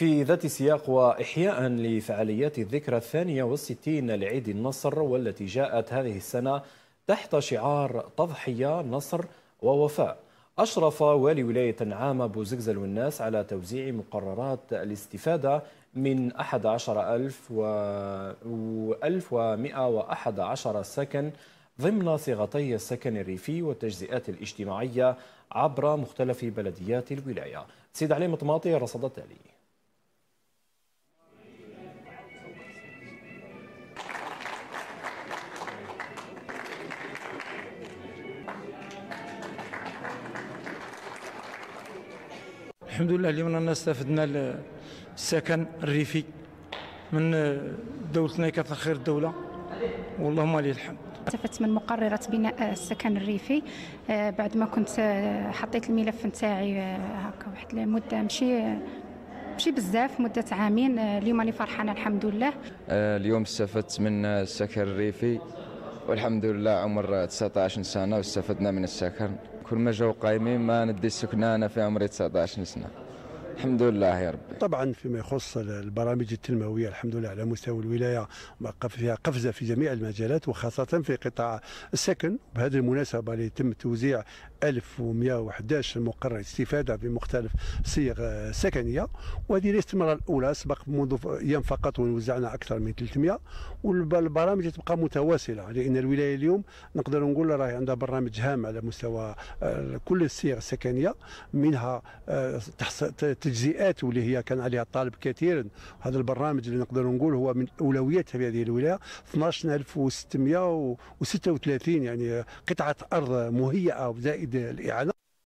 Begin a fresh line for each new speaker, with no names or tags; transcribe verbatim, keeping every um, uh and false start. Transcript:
في ذات السياق وإحياء لفعاليات الذكرى الثانية والستين لعيد النصر، والتي جاءت هذه السنة تحت شعار تضحية نصر ووفاء، أشرف والي ولاية نعام بوزقزل والناس على توزيع مقررات الاستفادة من أحد عشر ألف وألف ومئة وأحد عشر سكن ضمن صيغتي السكن الريفي والتجزئات الاجتماعية عبر مختلف بلديات الولاية. سيد علي مطماطي رصد التالي.
الحمد لله اليوم رانا استفدنا السكن الريفي من دولتنا كثر خير الدولة واللهم لله الحمد.
استفدت من مقررة بناء السكن الريفي بعد ما كنت حطيت الملف نتاعي هكا واحد المدة ماشي ماشي بزاف، مدة عامين. اليوم راني فرحانة الحمد لله.
اليوم استفدت من السكن الريفي والحمد لله، عمر تسعة عشر سنة واستفدنا من السكن. كل ما جاو قايمين ما ندي السكنة أنا في عمري تسعة عشر سنة، الحمد لله يا ربي.
طبعا فيما يخص البرامج التنمويه الحمد لله على مستوى الولايه فيها قفزه في جميع المجالات وخاصه في قطاع السكن. بهذه المناسبه يتم توزيع ألف ومئة وأحد عشر مقرر استفاده بمختلف صيغ سكنيه، وهذه الاستمرار الاولى سبق منذ ايام فقط ووزعنا اكثر من ثلاثمئة، والبرامج تبقى متواصله لان الولايه اليوم نقدر نقول راهي عندها برنامج هام على مستوى كل الصيغ السكنيه، منها تجزئات واللي هي كان عليها طالب كثيرا. هذا البرنامج اللي نقدر نقول هو من اولويات في هذه الولايه، اثناش ألف وستمئة وستة وثلاثين يعني قطعه ارض مهيئه وزائد الاعانه.